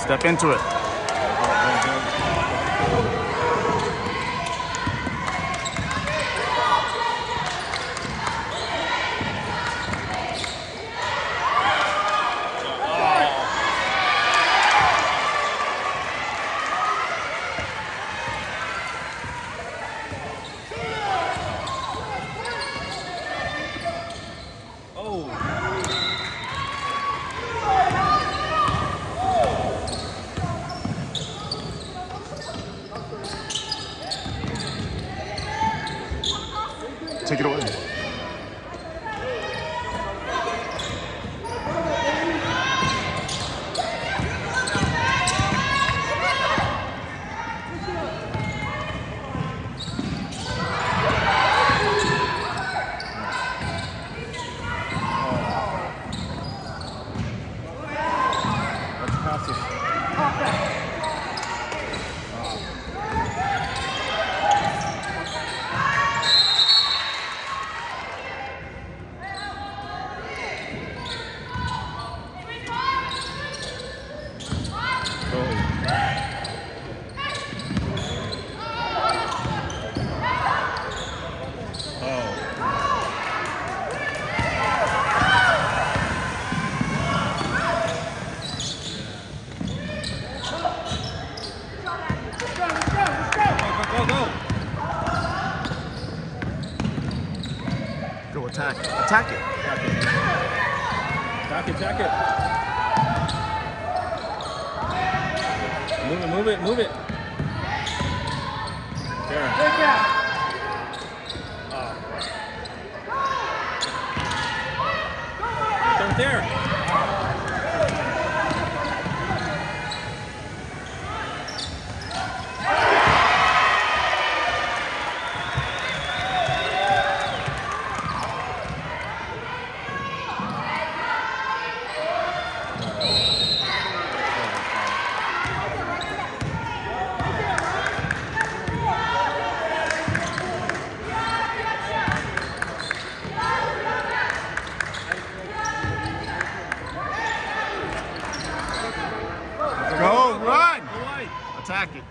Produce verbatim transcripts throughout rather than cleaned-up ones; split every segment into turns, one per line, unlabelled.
Step into it.
Take it away.
Let's pass this.
Go attack. Attack it.
Attack it. Attack it. Move it, move it, move it. There. Oh. Don't there.
Go, run! Attack it.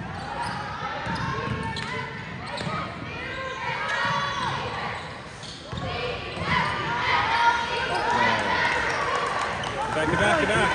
Back to back to back.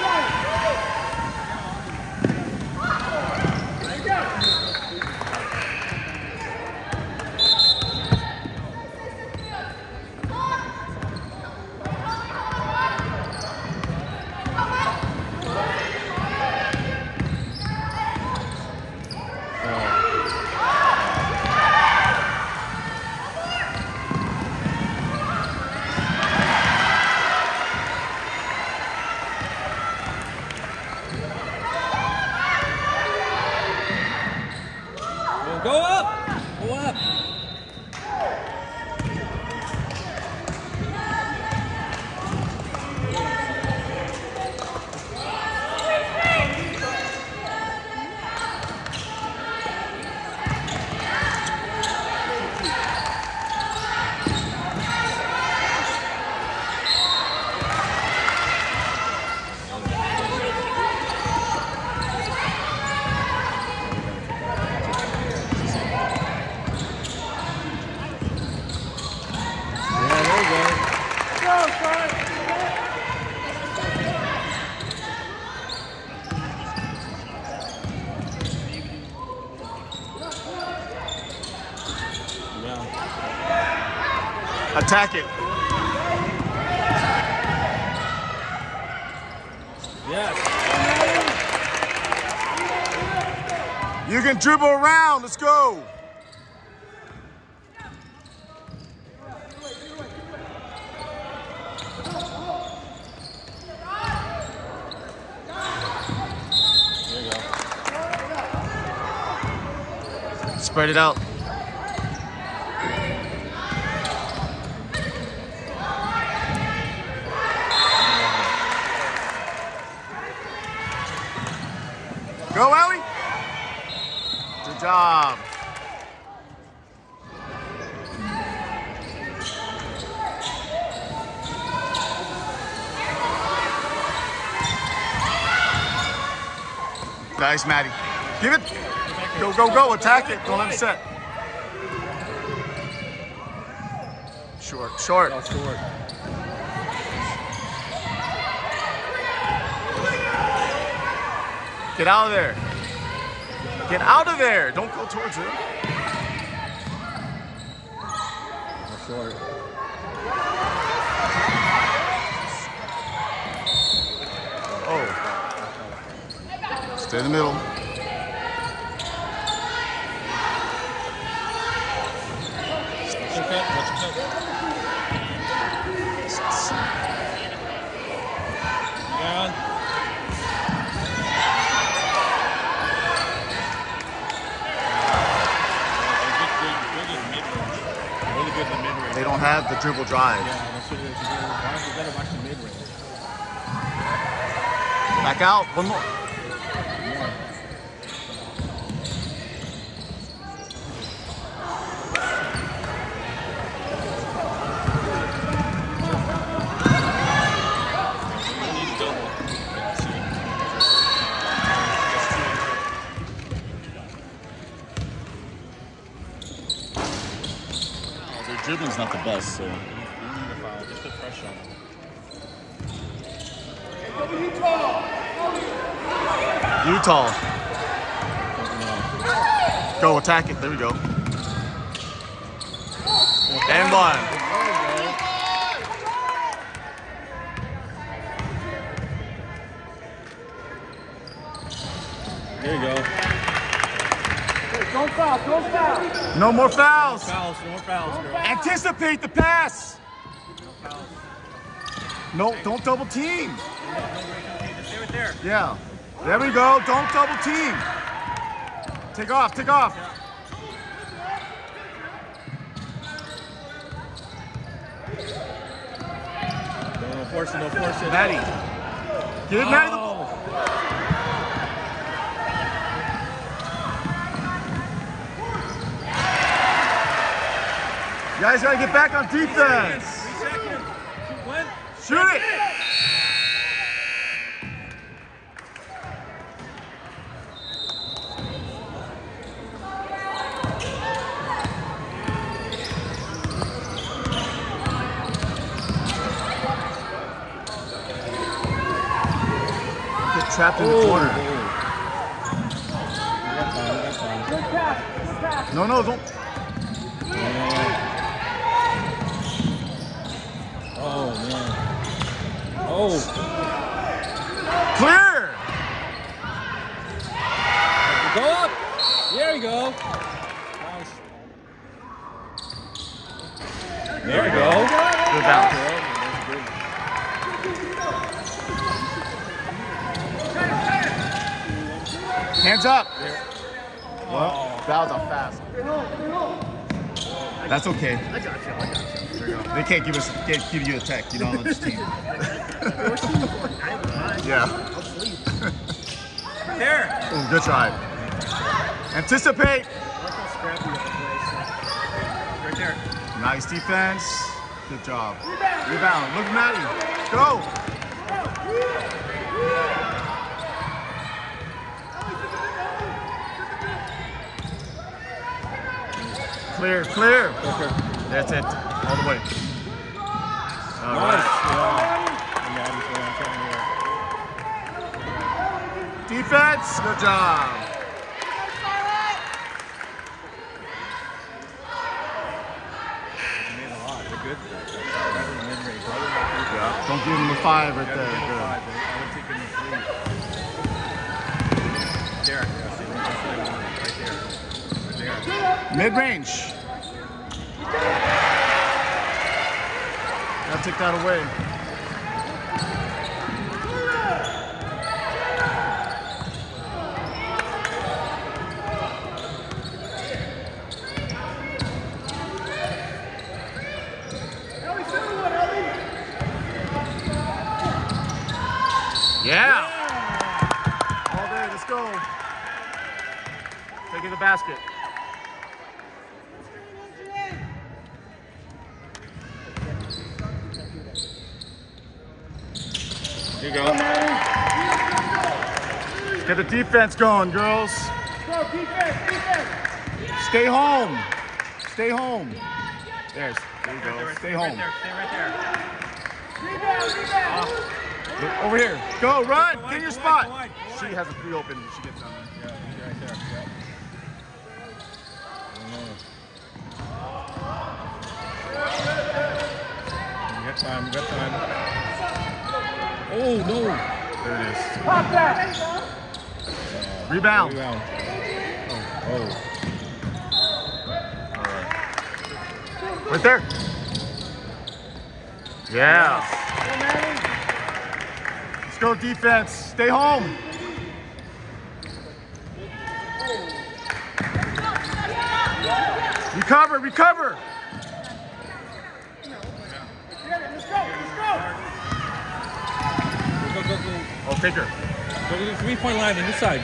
Go up! Go up!
Attack it.
Yes.
You can dribble around. Let's go.
There you go.
Spread it out. Go, Ellie. Good job. Nice, Maddie. Give it. Go, go, go. Attack it. Don't let him set. Short, short.
Oh, short.
Get out of there. Get out of there. Don't go towards it.
Oh, short.
Oh. Stay in the middle.
Watch your cut. Watch your cut. Down. Really good in the mid-range.
They don't have the dribble drive.
Yeah, that's what it is. You gotta- you gotta watch the mid-range.
Back out. One more. Their dribbling's not the best, so.
You need a foul. Just put pressure on him.
Utah. Go, attack it. There we go. And one.
There you go.
Don't foul, don't foul.
No more fouls.
Fouls, no more fouls, girl.
Anticipate the pass. No, don't double team.
Just stay right there.
Yeah. There we go. Don't double team. Take off, take off.
No force it, no force it.
Maddie. Give Maddie the
Oh.
You guys gotta get back on defense.
Three seconds. When?
Shoot it. Get trapped in the corner.
Good pass, good pass.
No, no, don't.
Oh, man. Oh.
Clear.
Go up. There you go. There we go.
Good bounce. Hands up. Well, that was a fast. That's okay.
I got you, I got you.
They can't give us, can't give you a tech, you know, on this team. Yeah.
There.
Ooh, good try. Anticipate.
Right there.
Nice defense. Good job. Rebound. Look at Maddie. Go. Clear, clear. That's it. All the way. All right. Defense. Good job. Yeah. Don't give him the five right there. Good. Mid-range. Gotta take that away. Yeah. All day, let's go. Taking the basket.
Here you go.
Let's get the defense going, girls.
Go, defense, defense.
Stay home. Stay home. There's, there you
Right
go.
there,
Stay
stay
home.
Right there, stay right there.
Rebound, rebound.
Look, over here. Go, run.
Go wide,
Get your
go
spot.
wide, go wide, go
She
wide.
has a free open. She gets on there.
Yeah, you're right there. Yeah. You got time, you got time. Oh, no.
There it is.
Pop that.
Rebound.
Rebound. Oh, oh.
Right there. Yeah. Let's go defense. Stay home. Recover, recover.
Let's go, let's go.
Go, go, go, go.
I'll take her.
Go to the three-point line on this side.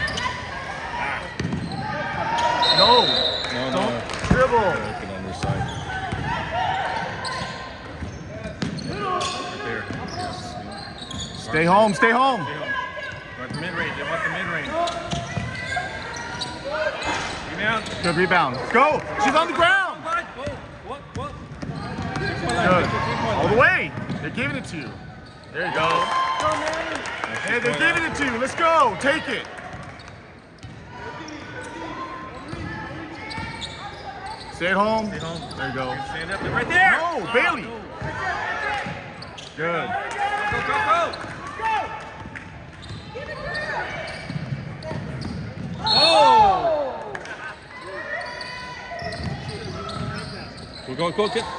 No.
No, no.
Don't dribble.
Open on this side. Right there. Yes.
Stay home, stay home.
Stay home. Want the mid-range. They want the mid-range. Rebound.
Good rebound. Go. She's on the ground.
What? Whoa. What? What? Three-point line.
Good.
Three-point
All the
line.
way. They're giving it to you. There you go. Hey, they're giving it to you. Let's go. Take it. Stay at home.
Stay home.
There you go.
Stand up. They're right there.
No,
Oh,
Bailey.
no.
Good.
Go, go, go. Oh! Go, go, go, get.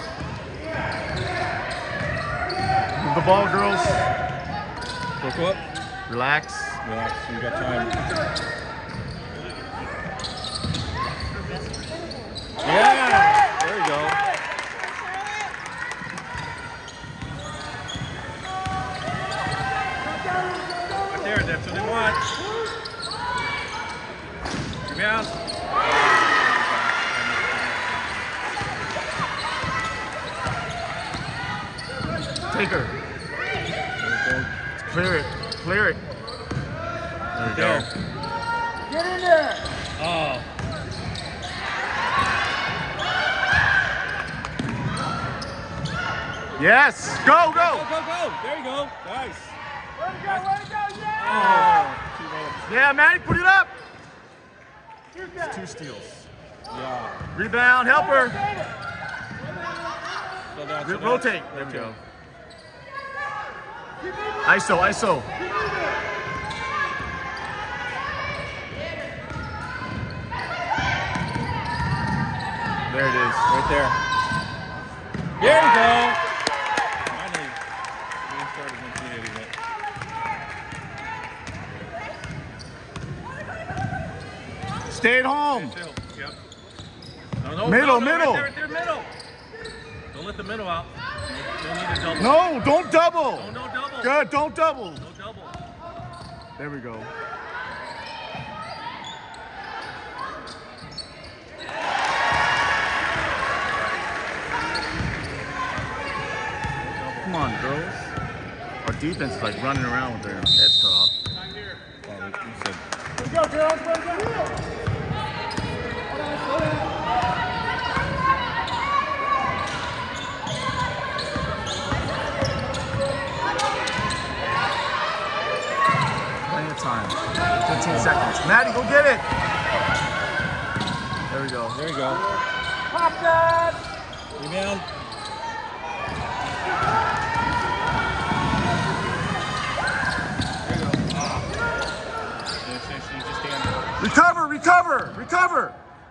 Move the ball, girls.
Go, go up.
Relax.
Relax, you got time. Yeah! There you go. Right there, that's what they want. Rebound.
Take her. Clear it. Clear it. There you
There.
go.
Get in there.
Oh.
Yes. Go,
Go,
go.
go, go. There you go. Nice.
Way to go, way to go, yeah.
Oh. Two minutes.
Yeah, Maddie, put it up.
Shoot that.
Two steals.
Yeah.
Rebound. Help her.
Slow down, slow down.
Rotate. There we go. I S O, I S O. There it is.
Right there. There you go. Finally. Game started nineteen eighty-one.
Stay at home.
Still. Yep. No, no,
Middle,
no, no,
middle.
Right there, right there, middle. Don't let the middle out. Don't need a double.
No, don't double.
No, no double.
Good, don't double.
No double.
There we go. Come on, girls. Our defense is like running around with their heads cut off.
Oh, you said.
Let's go, girls, way to go.
Plenty of time. fifteen seconds. Maddie, go get it. There we go.
There you go.
Pop that.
Rebound. There you go. Ah. Yes, yes, you just stand there.
Recover, recover, recover.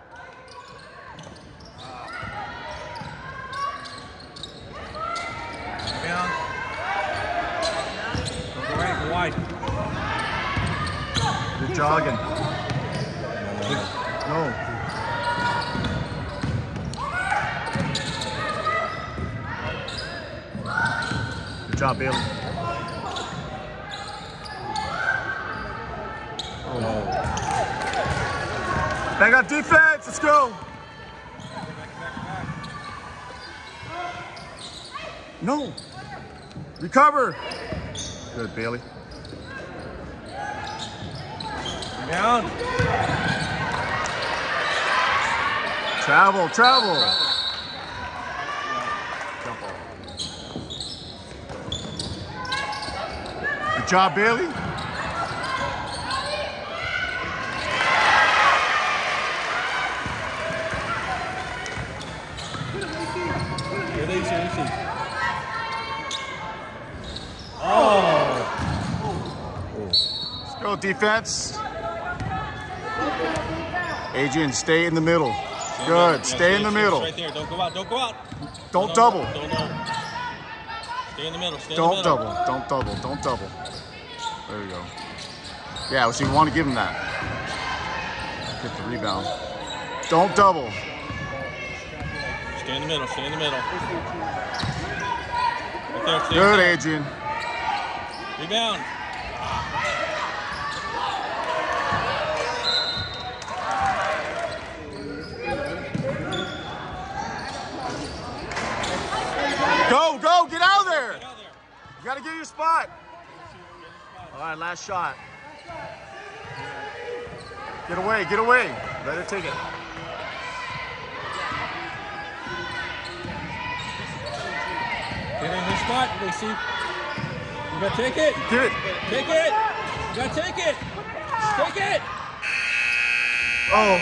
Rebound. Go right, go wide.
Good jogging. No. Good job, Bailey.
Oh, no.
Back up defense. Let's go. No. Recover. Good, Bailey.
Rebound.
Travel, travel. Jump ball. Good job, Bailey.
Here they see, see. Oh.
Let's go, defense. Adrian, stay in the middle. Good. Stay in the middle.
Right there. Don't go out. Don't go out.
Don't
No,
double.
Don't, don't. Stay in the middle. Stay
Don't
in the middle.
double. Don't double. Don't double. There you go. Yeah, so you want to give him that. Get the rebound. Don't double.
Stay in the middle. Stay in the middle. Right there. Stay
Good,
there.
Adrian.
Rebound.
Go, go, get out of there.
Get out there.
You got to get your spot. All right, last shot. Get away, get away. Let her take it.
Get in your spot, Lacey. You gotta take it.
Get it.
Take it. You gotta take it. Take it.
Oh.
Oh.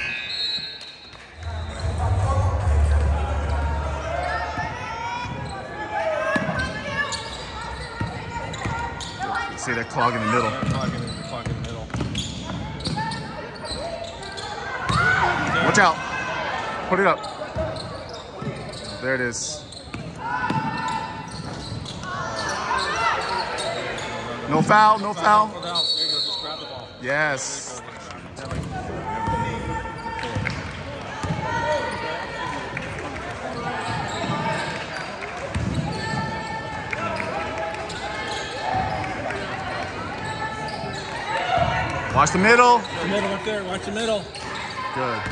You see that clog in the middle.
They're clogging, they're clogging in the middle.
Watch out. Put it up. There it is. No foul, no foul.
There you go. Just grab the ball.
Yes. Watch the middle.
The middle up there. Watch the middle.
Good.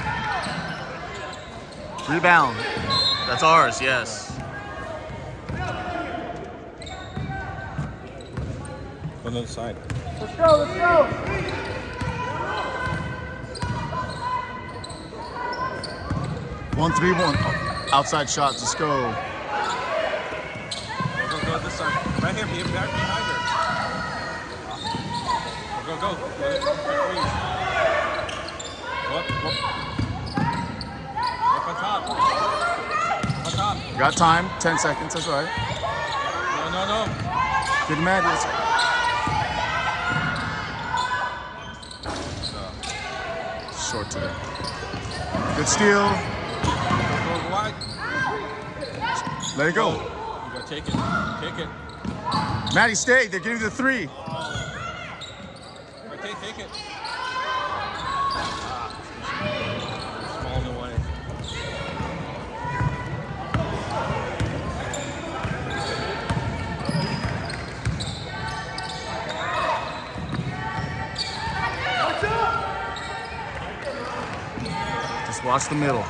Rebound. That's ours, yes.
On the other side.
Let's go, let's go.
One, three, one. Outside shots. Let's go.
Go, go, go this side. Right here, be back behind her. Go, go, go. Go, up, go. Up on top. Up on top.
Got time. Ten seconds. That's all right.
No, no, no.
Good man. Short today. Good steal.
Go, go wide.
Let it go.
You gotta take it. Take it.
Maddie, stay. They're giving you the three.
Right, take, take it. Ah. Small in the way.
Just watch the middle.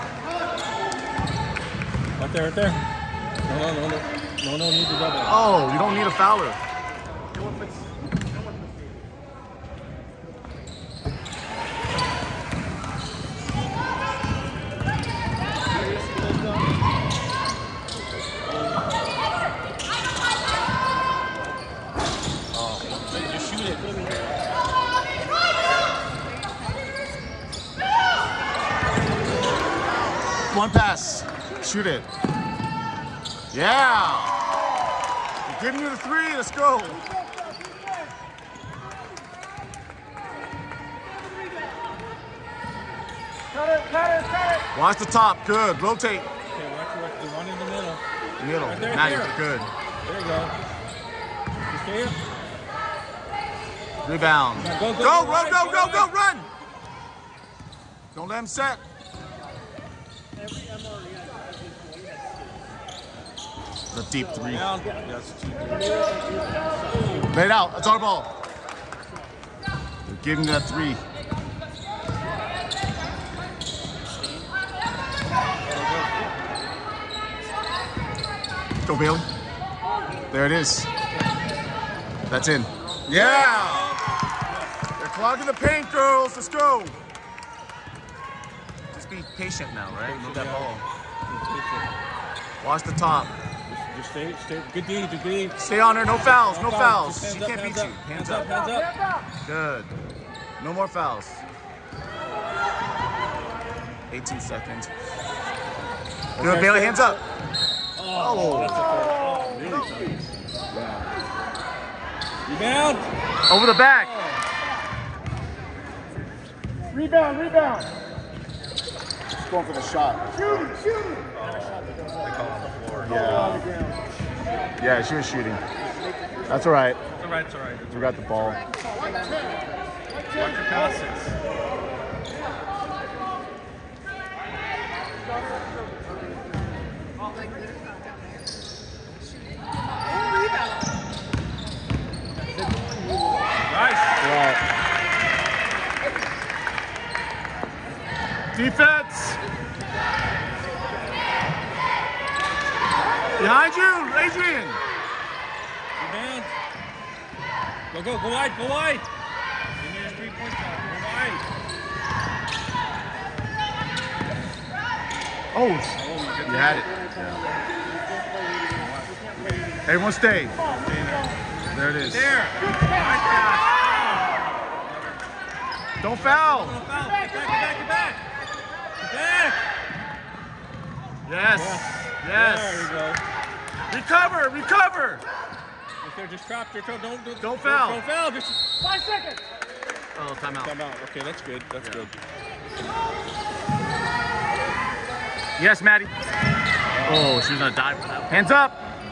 Right there, right there. No, no, no, no. No, no need to double.
Oh, you don't need a fouler.
Oh, just shoot it.
One pass. Shoot it. Yeah. We're giving you the three. Let's go.
Cut it, cut it, cut it.
Watch the top. Good. Rotate.
Okay, watch the the one in the middle.
Middle.
Right there,
Maddie,
there.
good.
There you go. You stay here.
Rebound.
Go, go,
Go,
go,
run,
right,
go,
go,
go, go,
right.
run. Don't let him set. The deep three.
Down. Yes, two.
Lay it out. That's our ball. They're giving you that three. Go, Bailey. There it is. That's in. Yeah. They're Clog in the paint, girls. Let's go. Just be patient now, right? Move that ball. Watch the top.
Just stay, stay. Good D, good D.
Stay on her. No fouls. No fouls.
Hands
She
up,
can't
hands
beat
up.
you.
Hands up, hands up.
Good. No more fouls. eighteen seconds. Good, Bailey. Hands up.
Oh, that's a foul. Oh, really tight. Yeah. Rebound.
Over the back.
Rebound, rebound.
She's going for the shot.
Shooting, shooting.
Yeah. Yeah, she was shooting. That's all right.
It's all right, it's all right.
We got the ball.
Watch your passes. Nice.
Right. Defense. Behind you, Adrian.
Rebound. Go, go, go wide, go wide. Give me your three point shot. Go wide.
Oh, you had it. Yeah. Everyone stay. There it is.
There. Nice pass.
Don't foul.
Don't foul. Get back, get back, get back. Get back.
Yes. Yes.
There you go.
Recover. Recover.
If they're just trapped, they're don't don't don't,
Don't foul.
Don't foul. Just
Five seconds.
Oh, timeout.
come out. Okay, that's good. That's
Yeah.
good.
Yes, Maddie. Oh, she was gonna die for that. Hands up.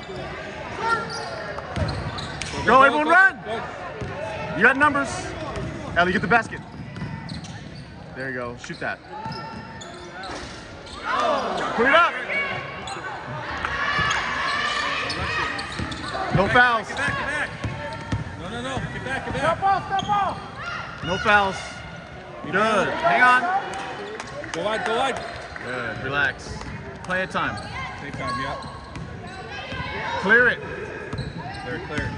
Go, everyone run.
Go.
You got numbers. Ellie, get the basket. There you go. Shoot that. Put it up. No fouls.
Get back, get back. No, no, no. Get back, get
Step
back.
off, step off.
No fouls. Good. Hang on.
Go wide, go wide.
Good. Relax. Play at time.
Take time, yeah.
Clear it.
They're clear.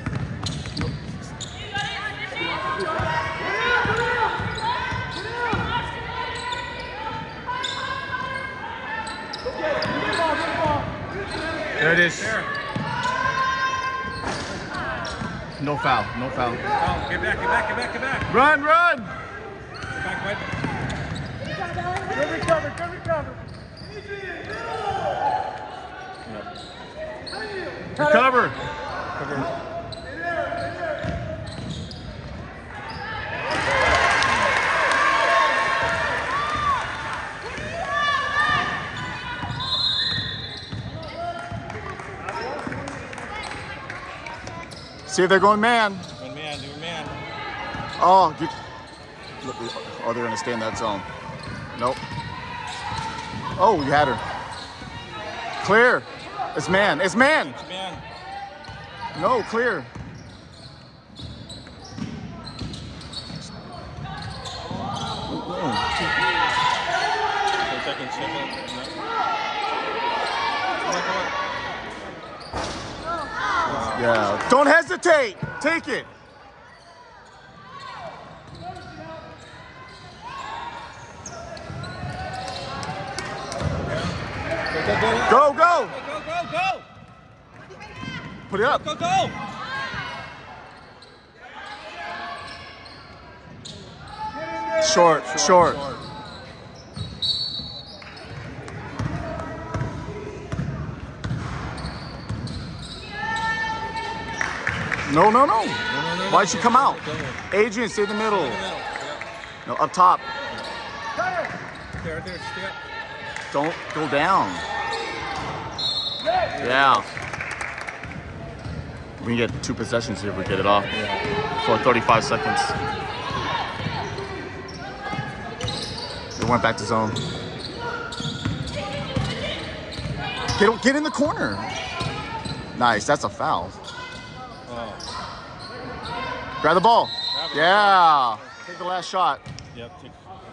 There it is.
There.
No foul. No foul.
Oh, get back, get back, get back, get back.
Run, run.
Get back, right.
Good recover, good recover.
Recover.
Cover.
See if they're going man.
One man, do a man.
Oh, get, look, oh, they're gonna stay in that zone. Nope. Oh, you had her. Clear. It's man. It's man.
It's man.
No, clear.
Ten seconds, seconds.
Yeah. Don't hesitate. Take it.
Go, go, go.
Go, go.
Go, go, go, go.
Put it up.
Go, go.
Short, short. No, no, no.
No, no, no,
Why'd
no,
she
no,
come
no,
out?
no, no.
Adrian, stay in the middle.
In the middle, yeah.
No, up top.
There, there, stay up.
Don't go down. Yeah. We can get two possessions here if we get it off. For thirty-five seconds. They went back to zone. Get, get in the corner. Nice, that's a foul.
Oh.
Grab the ball.
Grab it.
Yeah. Take the last shot.
Yep, take.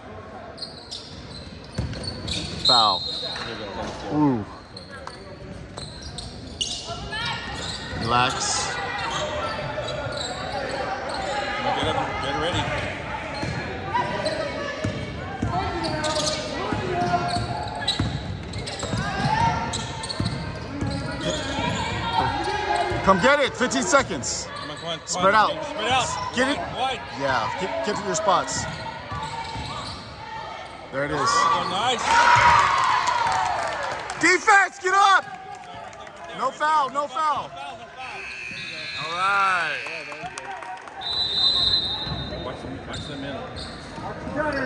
Foul.
There you go.
Ooh. Relax.
Get up, get ready.
Come get it. fifteen seconds.
Come on, come on. Come
Spread
on.
out.
Spread out.
Get it.
Wide.
Yeah. Get, get to your spots. There it is.
Oh, nice.
Defense, get up. No foul. No foul.
No foul, no foul.
All right.
Watch them, watch them in.
Gunner.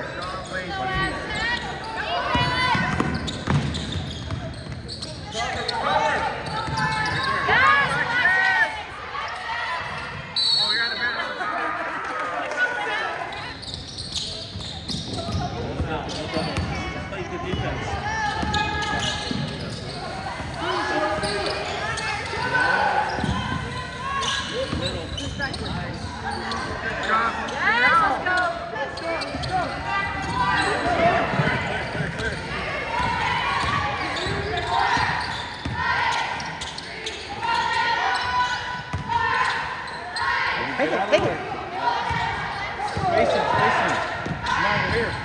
Take it, take it.
Mason, Mason. Come on, we're here.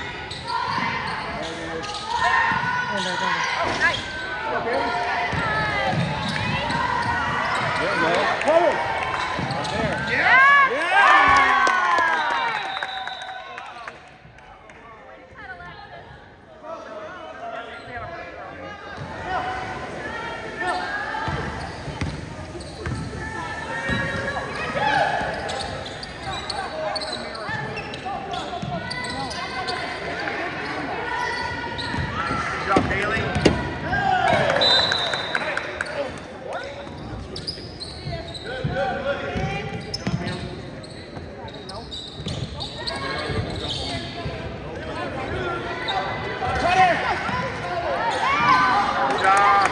Oh, no, no, no.
There you go.
Right there.
Yeah!
Yeah!
Good job, Haley. Good job.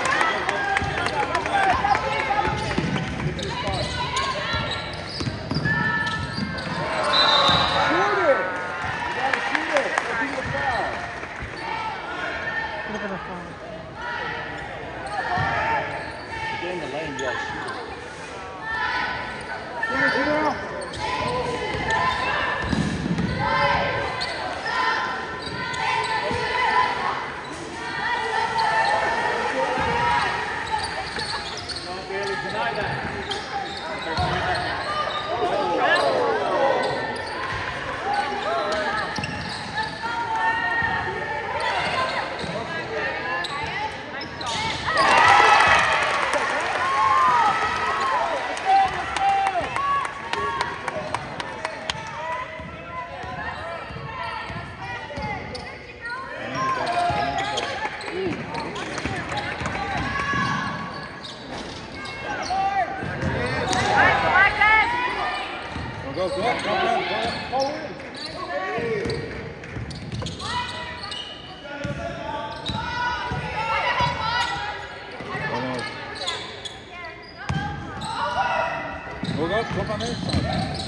Shoot it. You gotta shoot it. Don't be a foul.
Look at the phone.
Get in the lane, you gotta shoot it.
Finish it out.
Deny that. Go, go, go, go, go, go in. Go, go, go on their side.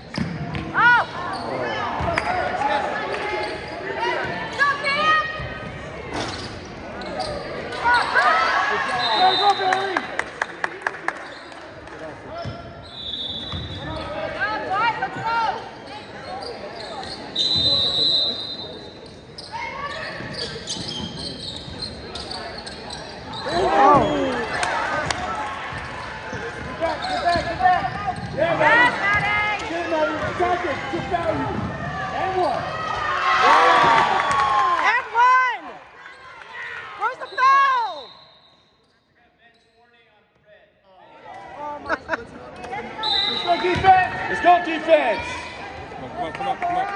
Go, go, Barry. Get back, get back, get back. Yeah, Maddie. Good, Maddie. Attack it. Good value. And one.
And one! Where's the foul? Oh my goodness.
Let's go defense. Let's go defense.
Come on, come on, come on, come on.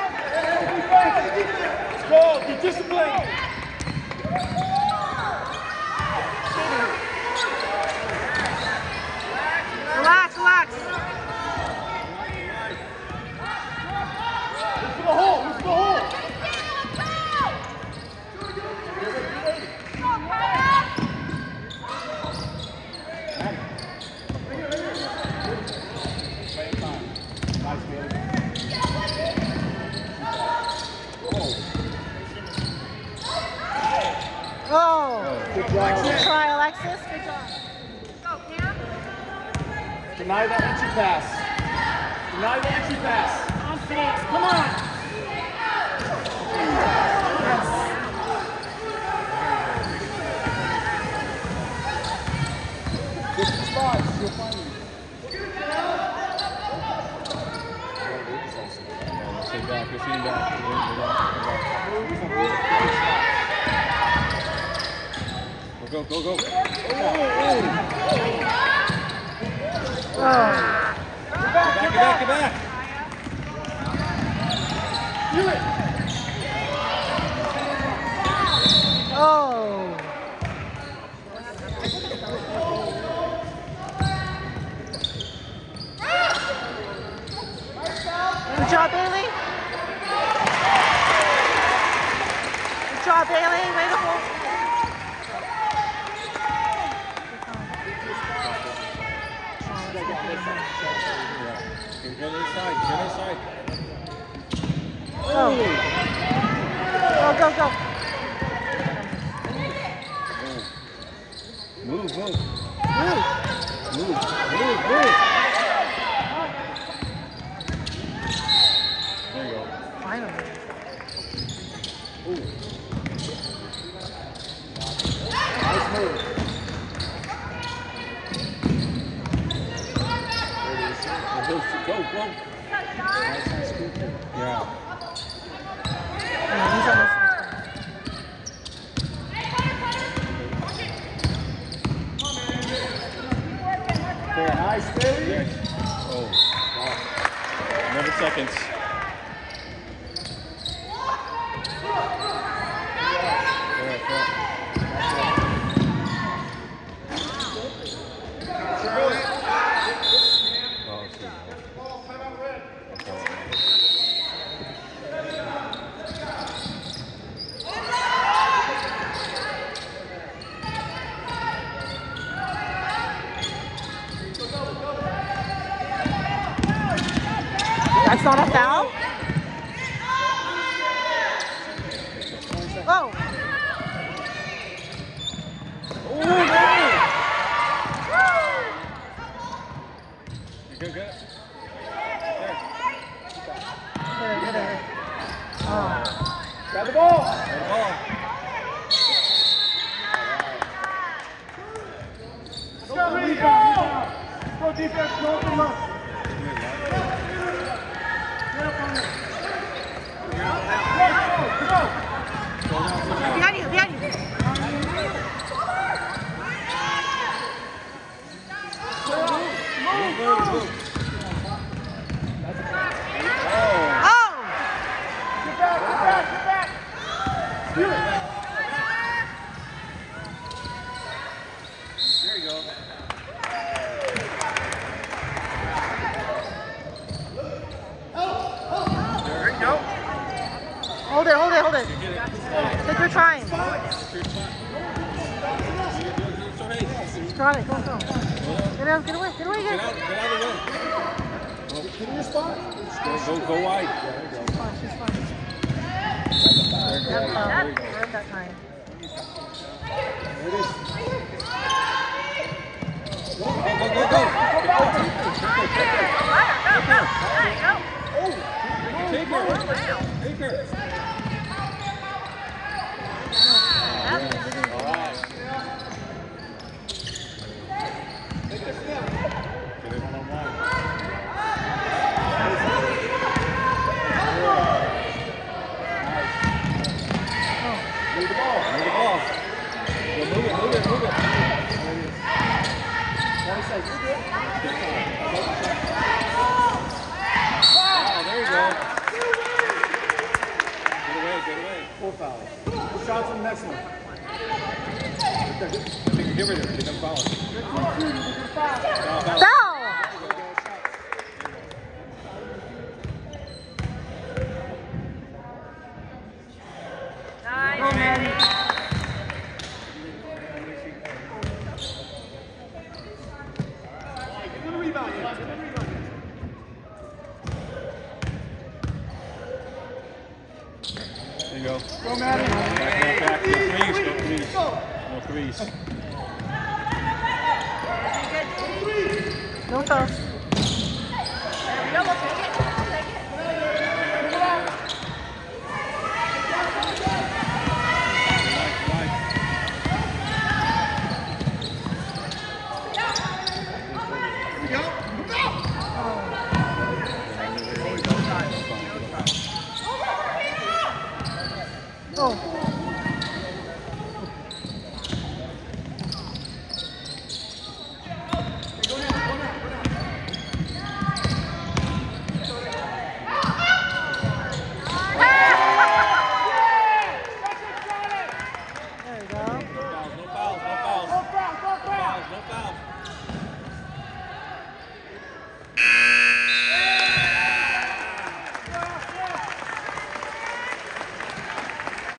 Let's go. Be disciplined.
Relax, relax.
Look for the hole. Look for the hole.
Oh.
Good job.
Good try, Alexis. Good job.
Deny the entry pass. Deny the entry pass. Confidence. Come on. Get the spots. You'll find them.
just sitting back. Go, go, go, go. Oh, oh. Get back, get back, get back.
Oh. Good job, Bailey. Good job, Bailey. Way to hold.
Get on the side, get on the side.
Go. Go, go, go.
Move, move.
Move.
Move, move, move. There you go.
Finally.
Ooh.
Nice move.
Go, go. Yeah.
Yeah, he's almost.
There, nice, Bailey.
Yes. Oh, wow. Eleven seconds. There, there. Oh, it's good.
That's not a foul? Oh.
Oh, no! Good, good.
Good, good, good. Oh.
Grab the ball.
Good ball.
Go, rebound. Go defense, go open up.
Behind you, behind you.
Move, move, move.
Oh!
Get back, get back, get back.
There you go. There you go.
Hold it, hold it, hold it. Take your time. Got it, go, go. Get out, get away, get away,
Get
get
out, get out of the way.
Get in your spot.
Go, go, go wide.
She's fine, she's fine. That's foul. Right that time.
There it is.
Go, go, go, go. Take her. Take her. All right. Take the snap. Get it one on one. Move the ball. Move the ball. Go move it, move it, move it. Wow, there you go. Get away, get away.
Four fouls. Good shots on the next one.
Give her there. She can foul it. Foul, foul.
Foul!
Go, man. There you go.
Go, Maddie.
Back, back, back. No threes, no threes. No threes.
No fouls.
There we go, we'll take it.